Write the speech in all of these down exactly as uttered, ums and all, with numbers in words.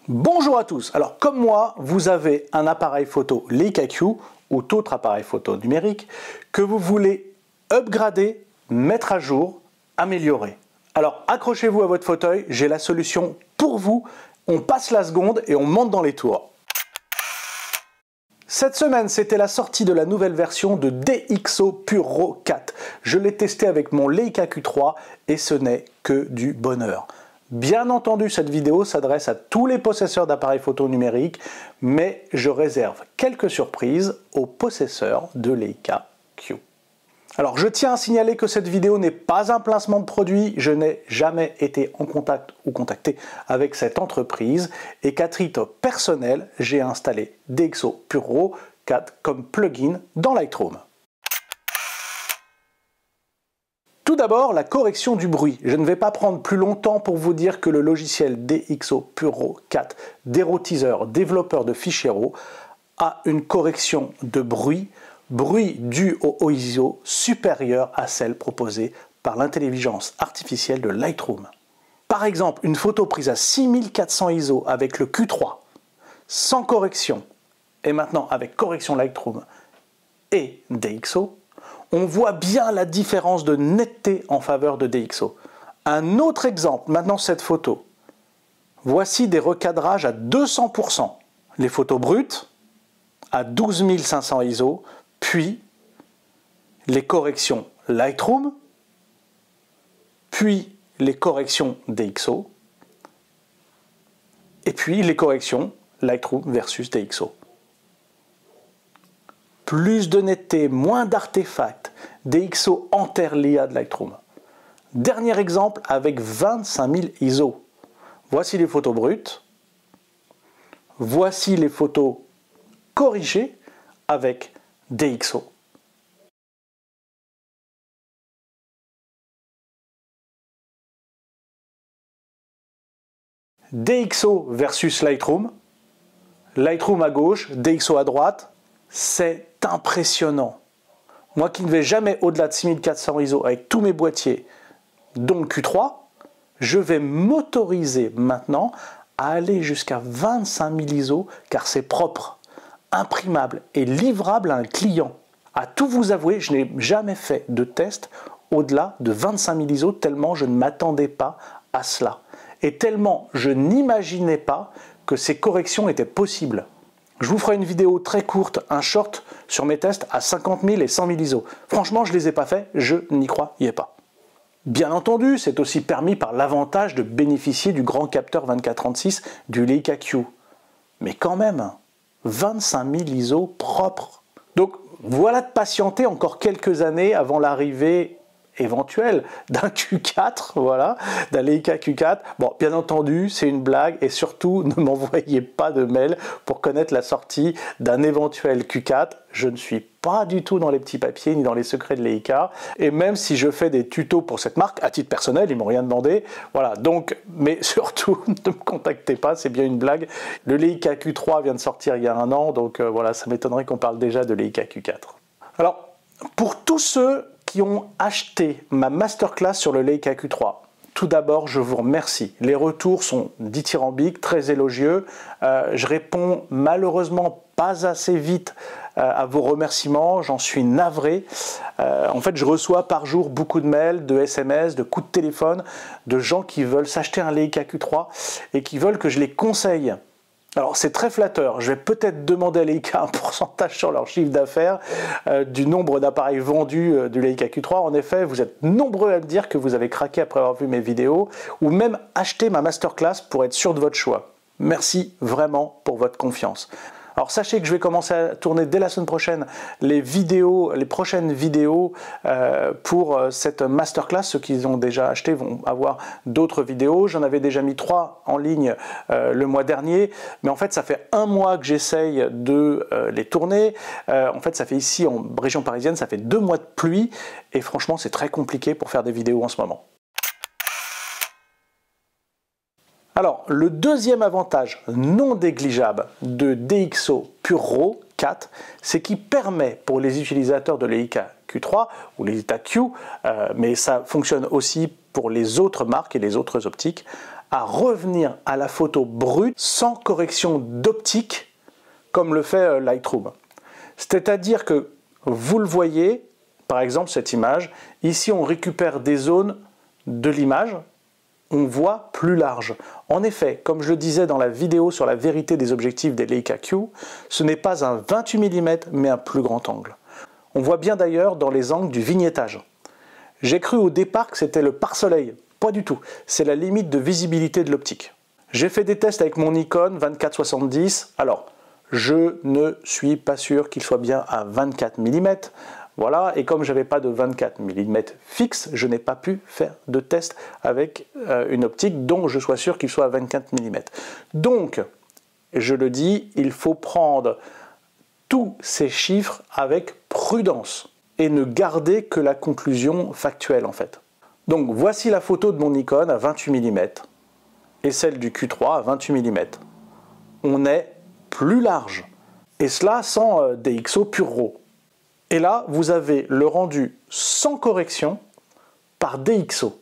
Bonjour à tous. Alors comme moi, vous avez un appareil photo Leica Q ou tout autre appareil photo numérique que vous voulez upgrader, mettre à jour, améliorer. Alors accrochez-vous à votre fauteuil, j'ai la solution pour vous. On passe la seconde et on monte dans les tours. Cette semaine, c'était la sortie de la nouvelle version de D X O Pure Raw quatre. Je l'ai testé avec mon Leica Q trois et ce n'est que du bonheur. Bien entendu, cette vidéo s'adresse à tous les possesseurs d'appareils photo numériques, mais je réserve quelques surprises aux possesseurs de Leica Q. Alors, je tiens à signaler que cette vidéo n'est pas un placement de produit, je n'ai jamais été en contact ou contacté avec cette entreprise et qu'à titre personnel, j'ai installé D X O Pure Raw quatre comme plugin dans Lightroom. Tout d'abord, la correction du bruit. Je ne vais pas prendre plus longtemps pour vous dire que le logiciel D X O Pure Raw quatre d'Erotizer, développeur de fichiers RAW, a une correction de bruit, bruit dû au I S O supérieur à celle proposée par l'intelligence artificielle de Lightroom. Par exemple, une photo prise à six mille quatre cents I S O avec le Q trois, sans correction, et maintenant avec correction Lightroom et D X O, on voit bien la différence de netteté en faveur de D X O. Un autre exemple, maintenant cette photo. Voici des recadrages à deux cents pour cent. Les photos brutes à douze mille cinq cents I S O, puis les corrections Lightroom, puis les corrections D X O, et puis les corrections Lightroom versus D X O. Plus de netteté, moins d'artefacts, D X O enterre l'I A de Lightroom. Dernier exemple avec vingt-cinq mille I S O. Voici les photos brutes. Voici les photos corrigées avec D X O. D X O versus Lightroom. Lightroom à gauche, D X O à droite. C'est impressionnant. Moi qui ne vais jamais au-delà de six mille quatre cents I S O avec tous mes boîtiers, dont le Q trois, je vais m'autoriser maintenant à aller jusqu'à vingt-cinq mille I S O car c'est propre, imprimable et livrable à un client. À tout vous avouer, je n'ai jamais fait de test au-delà de vingt-cinq mille I S O tellement je ne m'attendais pas à cela. Et tellement je n'imaginais pas que ces corrections étaient possibles. Je vous ferai une vidéo très courte, un short sur mes tests à cinquante mille et cent mille I S O. Franchement, je ne les ai pas faits, je n'y croyais pas. Bien entendu, c'est aussi permis par l'avantage de bénéficier du grand capteur vingt-quatre trente-six du Leica Q. Mais quand même, vingt-cinq mille I S O propres. Donc voilà de patienter encore quelques années avant l'arrivée éventuelle d'un Q quatre, voilà, d'un Leica Q quatre. Bon, bien entendu, c'est une blague et surtout, ne m'envoyez pas de mail pour connaître la sortie d'un éventuel Q quatre. Je ne suis pas du tout dans les petits papiers ni dans les secrets de Leica. Et même si je fais des tutos pour cette marque, à titre personnel, ils m'ont rien demandé. Voilà, donc, mais surtout, ne me contactez pas, c'est bien une blague. Le Leica Q trois vient de sortir il y a un an, donc euh, voilà, ça m'étonnerait qu'on parle déjà de Leica Q quatre. Alors, pour tous ceux qui ont acheté ma masterclass sur le Leica Q trois. Tout d'abord, je vous remercie. Les retours sont dithyrambiques, très élogieux. Euh, je réponds malheureusement pas assez vite euh, à vos remerciements, j'en suis navré. Euh, en fait, je reçois par jour beaucoup de mails, de S M S, de coups de téléphone, de gens qui veulent s'acheter un Leica Q trois et qui veulent que je les conseille. Alors c'est très flatteur, je vais peut-être demander à Leica un pourcentage sur leur chiffre d'affaires euh, du nombre d'appareils vendus euh, du Leica Q trois. En effet, vous êtes nombreux à me dire que vous avez craqué après avoir vu mes vidéos ou même acheté ma masterclass pour être sûr de votre choix. Merci vraiment pour votre confiance. Alors sachez que je vais commencer à tourner dès la semaine prochaine les vidéos, les prochaines vidéos euh, pour cette masterclass. Ceux qui ont déjà acheté vont avoir d'autres vidéos. J'en avais déjà mis trois en ligne euh, le mois dernier, mais en fait ça fait un mois que j'essaye de euh, les tourner. Euh, en fait ça fait ici en région parisienne, ça fait deux mois de pluie et franchement c'est très compliqué pour faire des vidéos en ce moment. Alors, le deuxième avantage non négligeable de D X O Pure Raw quatre, c'est qu'il permet pour les utilisateurs de Leica Q trois ou Leica Q, euh, mais ça fonctionne aussi pour les autres marques et les autres optiques, à revenir à la photo brute sans correction d'optique comme le fait Lightroom. C'est-à-dire que vous le voyez, par exemple cette image, ici on récupère des zones de l'image, on voit plus large. En effet, comme je le disais dans la vidéo sur la vérité des objectifs des Leica Q, ce n'est pas un vingt-huit millimètres mais un plus grand angle. On voit bien d'ailleurs dans les angles du vignettage. J'ai cru au départ que c'était le pare-soleil. Pas du tout, c'est la limite de visibilité de l'optique. J'ai fait des tests avec mon Nikon vingt-quatre soixante-dix. Alors, je ne suis pas sûr qu'il soit bien à vingt-quatre millimètres. Voilà, et comme je n'avais pas de vingt-quatre millimètres fixe, je n'ai pas pu faire de test avec euh, une optique dont je sois sûr qu'il soit à vingt-quatre millimètres. Donc, je le dis, il faut prendre tous ces chiffres avec prudence et ne garder que la conclusion factuelle en fait. Donc voici la photo de mon Nikon à vingt-huit millimètres et celle du Q trois à vingt-huit millimètres. On est plus large, et cela sans euh, D X O Pure RAW. Et là, vous avez le rendu sans correction par D X O.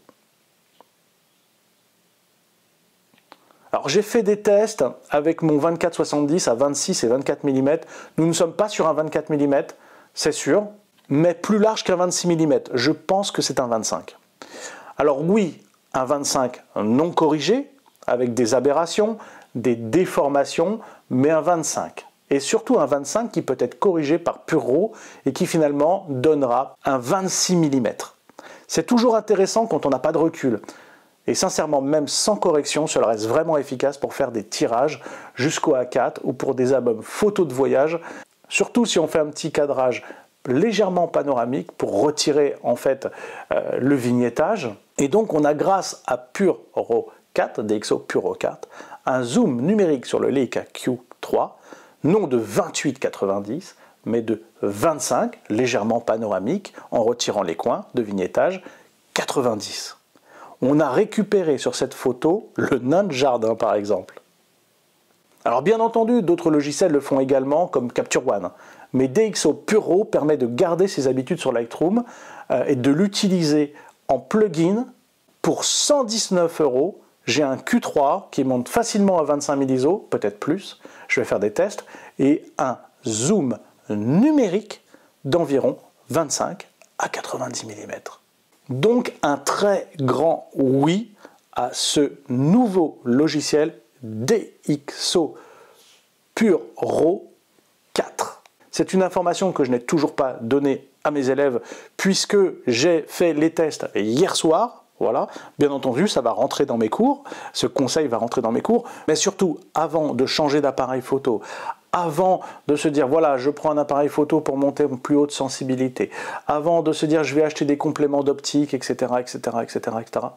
Alors j'ai fait des tests avec mon vingt-quatre soixante-dix à vingt-six et vingt-quatre millimètres. Nous ne sommes pas sur un vingt-quatre millimètres, c'est sûr, mais plus large qu'un vingt-six millimètres. Je pense que c'est un vingt-cinq. Alors oui, un vingt-cinq non corrigé, avec des aberrations, des déformations, mais un vingt-cinq. Et surtout un vingt-cinq qui peut être corrigé par Pure RAW et qui finalement donnera un vingt-six millimètres. C'est toujours intéressant quand on n'a pas de recul. Et sincèrement, même sans correction, cela reste vraiment efficace pour faire des tirages jusqu'au A quatre ou pour des albums photos de voyage. Surtout si on fait un petit cadrage légèrement panoramique pour retirer en fait euh, le vignettage. Et donc on a grâce à Pure RAW quatre, D X O Pure RAW quatre, un zoom numérique sur le Leica Q trois, non de vingt-huit quatre-vingt-dix, mais de vingt-cinq, légèrement panoramique, en retirant les coins de vignettage, quatre-vingt-dix. On a récupéré sur cette photo le nain de jardin par exemple. Alors bien entendu, d'autres logiciels le font également comme Capture One, mais D X O Pure RAW permet de garder ses habitudes sur Lightroom euh, et de l'utiliser en plugin. Pour cent dix-neuf euros, j'ai un Q trois qui monte facilement à vingt-cinq mille I S O, peut-être plus, je vais faire des tests, et un zoom numérique d'environ vingt-cinq à quatre-vingt-dix millimètres. Donc un très grand oui à ce nouveau logiciel D X O Pure RAW quatre. C'est une information que je n'ai toujours pas donnée à mes élèves puisque j'ai fait les tests hier soir. Voilà, bien entendu, ça va rentrer dans mes cours, ce conseil va rentrer dans mes cours, mais surtout, avant de changer d'appareil photo, avant de se dire, voilà, je prends un appareil photo pour monter une plus haute sensibilité, avant de se dire, je vais acheter des compléments d'optique, et cetera, et cetera, et cetera, et cetera,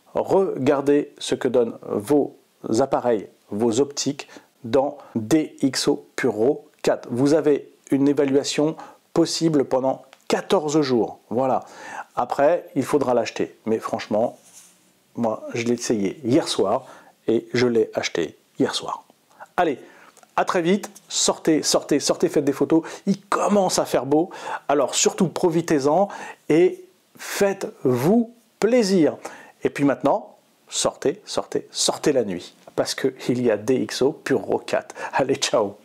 regardez ce que donnent vos appareils, vos optiques, dans D X O Pure RAW quatre. Vous avez une évaluation possible pendant quatorze jours, voilà. Après, il faudra l'acheter. Mais franchement, moi, je l'ai essayé hier soir et je l'ai acheté hier soir. Allez, à très vite. Sortez, sortez, sortez, faites des photos. Il commence à faire beau. Alors, surtout, profitez-en et faites-vous plaisir. Et puis maintenant, sortez, sortez, sortez la nuit. Parce qu'il y a D X O Pure RAW quatre. Allez, ciao!